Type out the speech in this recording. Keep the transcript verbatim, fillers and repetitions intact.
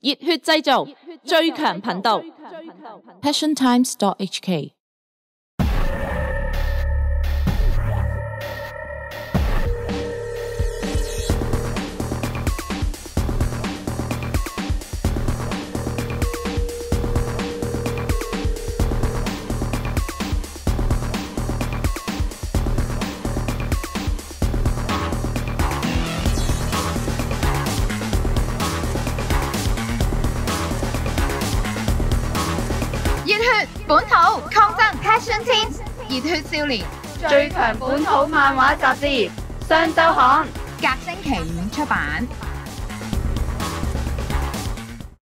熱血製造，最強頻道 ，Passion Times dot H K。 熱血本土抗爭 Passion Teens， 熱血少年最強本土漫畫雜誌《雙週刊》， 隔星期五出版。